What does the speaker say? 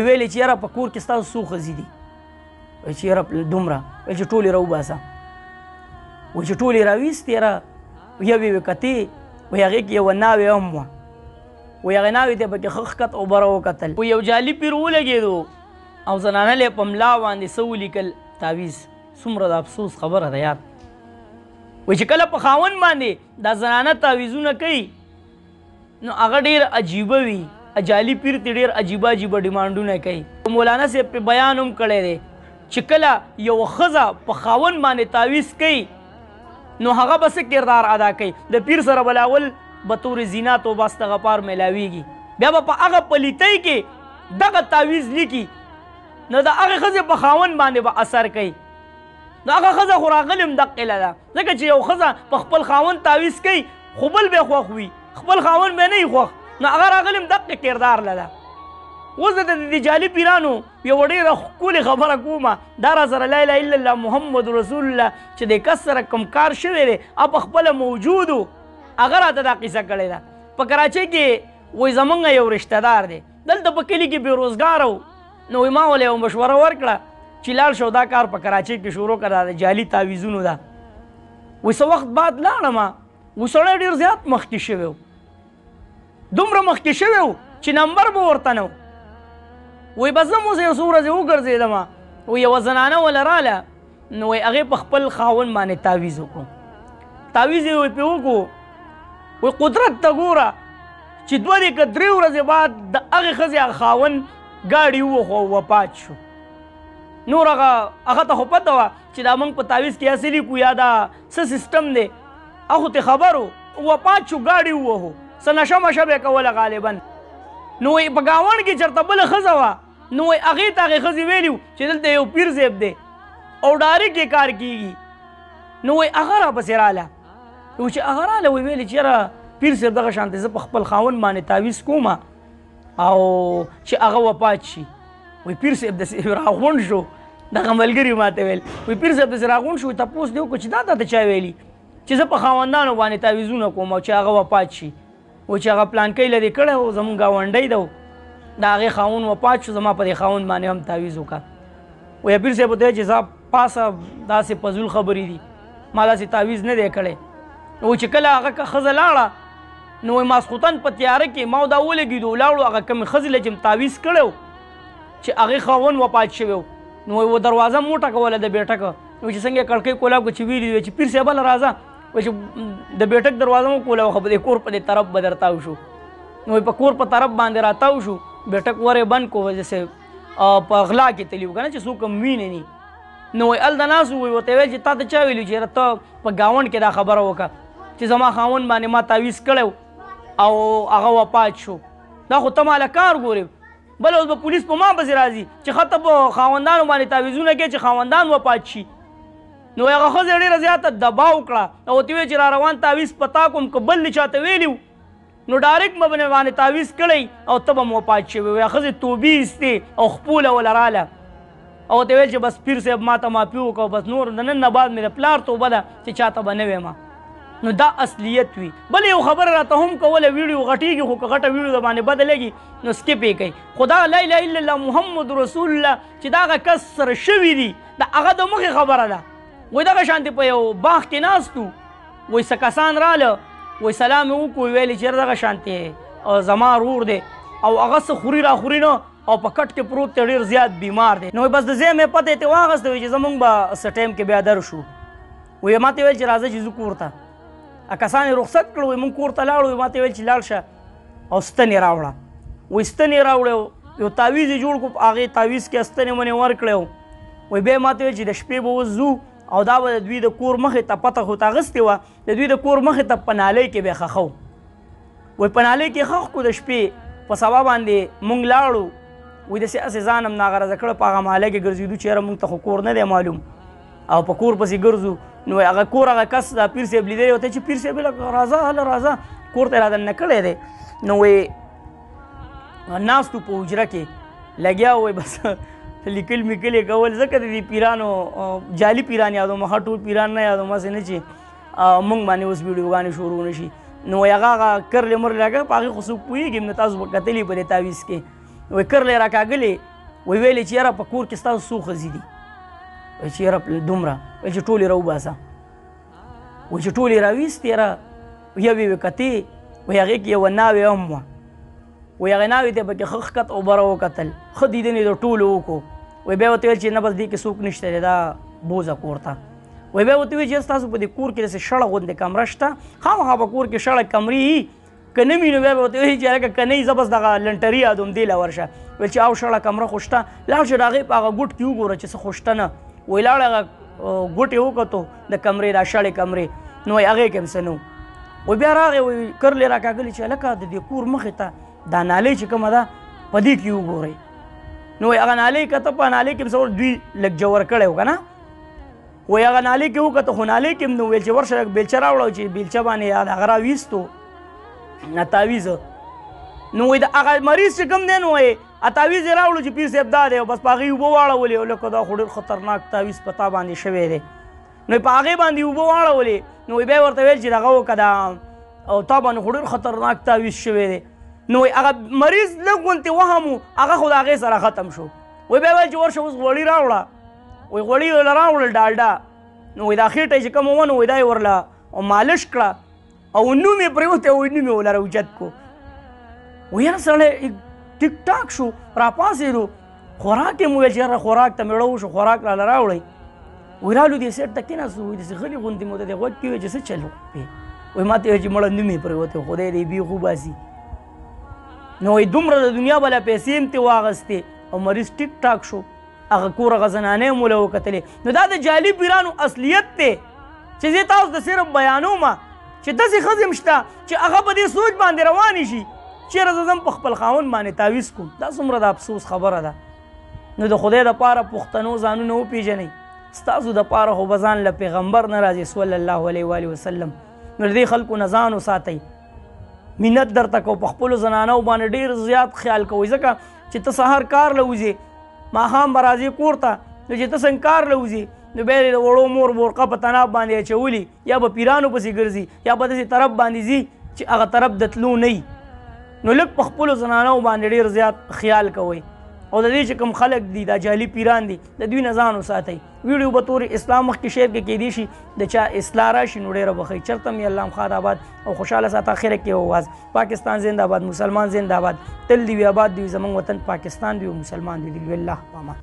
ویلې چې یاره په کور کې ستاسو څو ښځې دي؟ وایي چې یاره دومره. وایي چې ټولې راوباسه. وایي چې ټولې راویستې یاره یوې وې کتې وایي هغې کې یوه ناوې هم وه. وایي هغې ناوې ته پکې ښه ښکته او بره وکتل. وایي یو جالي پیر ولګېدو او زنانه یې په ملا باندې څه ولیکل تعویض. څومره د افسوس خبره ده یار. وایي چې کله په خاوند باندې دا زنانه تعویضونه کوي نو هغه ډېر عجیبه وي. جالي پیر ته ډېر عجیبه عجیبه ډیمانډونه کوي. مولانا صاحب په بیان هم کړی دی چې کله یوه ښځه په خاوند باندې تعویض کوي نو هغه به څه کردار ادا کوي. د پیر سره به اول به طور زینا توبه استغفار میلاویږي. بیا به په هغه پلیتۍ کې دغه تعویض لیکي نو د هغې ښځې په خاوند باندې به اثر کوي. نو هغه ښځه خو راغلې هم دقې له ده ځکه چې یو ښځه په خپل خاوند تعویض کوي خو بل به یې خوښ وي خپل خاوند به نه وي خوښ نو هغه راغلې هم دقې کردار له ده. اوس د دې جالي پیرانو یوه ډېره ښکلې خبره کومه دا را سره لا اله الا الله محمد رسول الله چې د کس سره کوم کار شوی دی په خپله موجود و هغه راته دا قصه کړې ده. په کراچۍ کې وایي زمونږ یو رشته دار دی دلته په کلي کې بېروزګار و نو وایي ما ولې یو مشوره ورکړه چې لاړ شو دا کار په کراچۍ کې شروع کړه د جالي تعویضونو ده. وایي څه وخت بعد لاړم وایي سړی ډېر زیات مخکې شوی و دومره مخکې شوی و چې نمبر به ورته نه و. وایي بس زه اوس یو څو ورځې وګرځېدم وایي یوه زنانه وله راله نو وایي هغې په خپل خاوند باندې تعویض وکړو. تعویض یې پرې وکړو وایي قدرت ته ګوره چې دوه دې که درې ورځې بعد د هغې ښځې هغه خاوند ګاډي ووخو او وفات شو. نور هغه ته خو پته وه چې دا موږ په تعویض کې هسې لیکو یا دا څه سیسټم دی هغه ته خبر و وفات شو ګاډي ووهو څه نشه مشه به یې کوله غالبا. نو وایي په ګاونډ کې چېرته بله ښځه وه نو وایي هغې ته هغې ښځې ویلي وو چې دلته یو پیر صاحب دی او ډایرکټ یې کار کېږي. نو وایي هغه راپسې راله وایي چې هغه راله وایي ویلې چې یاره پیر صاحب دغه شانتې زه په خپل خاوند باندې تعویض کوم او چې هغه وفات شي. وایي پیر صاحب داسې راغونډ شو دغه ملګري ماته ویل وایي پیر صاحب داسې راغونډ شو تپوس دې وکړو چې دا ته چا ویلي چې زه په خاوندانو باندې تعویضونه کوم او چې هغه وفات شي. و چې هغه پلانکۍ لرې کړی و زمونږ ګاونډی ده د هغې خاوند وفات شو زما په دې خاوند باندې هم تعویض وکړه. وایي پیر صاحب ورته وایي چې زه پاسه داسې فضول خبرې دي ما داسې تعویض نه دی کړی. و چې کله هغه ښځه لاړه نو وایي ماسخوتن په تیاره کې ما دا ولګېدو ولاړو هغه کومې ښځې له چې م تعویض کړی و چې هغې خاوند وفات شوی و نو وایي و دروازه م وټکوله د بیټکه وایي چې څنګه یې کړکۍ کولاو کړه چې ویلي وایي چې پیر صاحب هله راځه وایي چې د بیټک دروازه مو کوله خو په دې کور په دې طرف به در تاو شو. نو وایي په کور په طرف باندې راتاو شو بیټک ورې بند کو جیسے په غلا کې تلي و که نه چې څوک هم وینې ني. نو وایي هلته ناست و وایي ورته ویل چې تا ته چا ویلي چې ته په ګاونډ کې دا خبره وکړه چې زما خاوند باندې ما تعویض کړی او هغه وفات شو دا خو ته ماله کار ګورې بله اوس به پولیس په ما پسې راځي چې ښه ته په خاوندانو باندې تعویضونه کوې چې خاوندان وفات شي. نو هغه ښځې ډېره زیاته دباو کړه او ورته ویې چې را روان تعویض په تا کوم که بل دې چاته ویلي و نو ډایرکټ به باندې تعویض کړی او ته به م وفات شوی وایي ښځې توبې ایستې او خپوله وله راله او ورته ویل چې بس پیر صاحب ما ته معافي وکړه بس نور د نن نه بعد مې د پلار توبه ده چې چاته به نه ویم. نو دا اصلیت وي. بل یو خبره راته هم کوله ویډیو غټېږي خو که غټه ویډیو د باندې بده لګي نو سکپ یې کوي خو دا لا اله الا الله محمد رسول الله چې دا هغه کس سره شوي دي د هغه د مخې خبره ده. وایي دغه شانتې په یو باغ کې ناست وو وایي څه کسان راله وایي سلام یې وکړو ویلې چې دغه شانتې زما ورور دی او هغه څه خوري را خوري نه او په کټ کې پروت دی ډېر زیات بیمار دی. نو بس د ځای مې پته یې ترې واخیسته وایي چې زمونږ به څه ټایم کې بیا در شو. وایي ما ته ویل چې راځه چې زه کور ته کسان یې رخصت کړو وایي مونږ کور ته لاړو وایي ما ته ویل چې لاړ شه او ستنې راوړه. وایي ستنې راوړې یو تعویض یې جوړ کړو په هغې تعویض کې ستنې منې ورکړی و. وایي بیا یې ما ته ویل چې د شپې به اوس ځو او دا به د دوی د کور مخې ته پته خو ته اغستې وه د دوی د کور مخې ته په نالۍ کې به یې خښو. وایي په نالۍ کې خښ کړو د شپې په سبا باندې مونږ لاړو وایي داسې هسې ځان هم ناغرضه کړه په هغه محله کې ګرځېدو چې یاره مونږ ته خو کور نه دی معلوم او په کور پسې ګرځو. نو هغه کور هغه کس دا پیر صاحب لیدلی ورته چې پیر صاحب راځه هله راځه کور ته یې رادننه کړی دی. نو وایي ناستو په حجره کې لګیا وایي بس لیکل میکل یې کول ځکه د دې پیرانو جعلي پیران یادوم ښه ټول پیران نه یادوم هسې نه چې مونږ باندې اوس ویډیوګانې شروع نه شي. نو وایي هغه کرلې مرلې راکړه په هغې خو څوک پوهېږي نو تاسو به کتلي په دې تعویض کې وایي کرلې راکاږلې وی ویلې چې یاره په کور کې ستاسو څو ښځې دي؟ وایي چې یاره دومره. ویل چې ټولې راوباسه. وایي چې ټولې راویستې یاره یوې وې کتې وایي هغې کې یوه ناوې هم وه. وایي هغې ناوې ته یې پکې ښه ښکت او بره وکتل، ښه دیدن یې د ټولو وکړو. وایي بیا ورته ویل چې نه بس دې کې څوک نشته دی، دا بوځه کور ته. وایي بیا ورته ویل چې ستاسو په دې کور کې داسې شړه غوندې کمره شته؟ خامخا په کور کې شړه کمرې وي، که نه وي نو بیا به ورته وایي چې هلکه که نه وي زه بس دغه لنټري یادوم دې له ورشه. ویل چې او شړه کمره خو شته، لاړ شه د هغې په هغه ګوټ کې وګوره چې څه خو شته نه. وایي لاړ هغه ګوټ یې وکتو د کمرې دا شړې کمرې، نو وایي هغې کې هم څه نه و. وایي بیا راغی وایي کرلې راکاږلې چې هلکه د دې کور مخې ته دا نالۍ چې کومه ده په دې کې وګورئ. نو وایي هغه نالۍ کته، په نالۍ کې څه دوی لږ جوړ کړی و که نه. وایي هغه نالۍ کې وکته خو نالۍ کې هم نو ویل چې ورشه بیلچه راوړه چې بیلچه باندې هغه راویستو تعویض. نو وایي د هغه مریض چې کوم دی نو وایي تعویض یې راوړو چې پیر صاحب دا دی او بس په هغې اوبه واړولې او لکه دا خو ډېر خطرناک تعویض په تا باندې شوی دی. نو په هغې باندې اوبه واړولې. نو وایي بیا ورته ویل چې دغه وکړه دا او تا باندې خو ډېر خطرناک تعویض شوی دی. نو وایي هغه مریض لږ غوندې وهم و، هغه خو د هغې سره ختم شو. وایي بیا ویل چې ورشه اوس غوړي راوړه. وایي غوړي یې راوړل ډالډا. نو وایي دا خېټه چې کومه وه نو وایي دا یې ورله مالش کړه او نوم یې پرېوتی او نوم یې ولره اوچت کړو. وایي یاره سړی ټیک ټاک شو، راپاڅېدو، خوراک یې مو ویل چې یاره خوراک ته مېړه وشو، خوراک راله راوړئ. وایي رالو دې سیټ ته کېناستو، وایي داسې غلي غوندې مو ته دې غوږ کې وایي چې څه چل وکړې. وایي ما ته یې چې مړه نوم یې پرېوتی خدای دې بیخ وباسي. نو وایي دومره د دنیا بله پیسې هم ترې واخېستې او مریض ټیک ټاک شو. هغه کور هغه زنانې هم له وکتلې. نو دا د جعلي پیرانو اصلیت دی چې زه تاسو ته صرف بیانومه چې داسې ښځې هم شته چې هغه په دې سوچ باندې روانې شي چېرې زه ځم په خپل خاوند باندې تعویض کوم. دا څومره د افسوس خبره ده. نو د خدای دپاره پښتنو ځانونه وپېژنئ. ستاسو دپاره خو به ځان له پیغمبر نه راځي صلی الله علیه و وسلم. نو د دې خلکو نه ځان وساتئ، مینت درته کو، په خپلو زنانو باندې ډېر زیات خیال کوئ، ځکه چې ته سهار کار له وځې ماښام به راځې کور ته. نو چې ته څنګه کار له وځې نو بیا یې د وړو مور بورقه په تناب باندې اچولي، یا به پیرانو پسې ګرځي یا به داسې طرف باندې ځي چې هغه طرف د تلو نه وي. نو لږ په خپلو زنانو باندې ډېر زیات خیال کوئ. او د دې چې کوم خلک دي دا جعلي پیران دي د دوی نه ځان وساتئ. ویډیو به تور اسلام مخکې شیر کې کیدی شي د چا اصلاح راشي نو ډېره بخښئ. چېرته مې الله خاد آباد او خوشحاله ساته. اخره کې اواز پاکستان زنده باد، مسلمان زنده باد، تل دې وي آباد دې وي زموږ وطن پاکستان دې وي، مسلمان دې وي. الله پامان.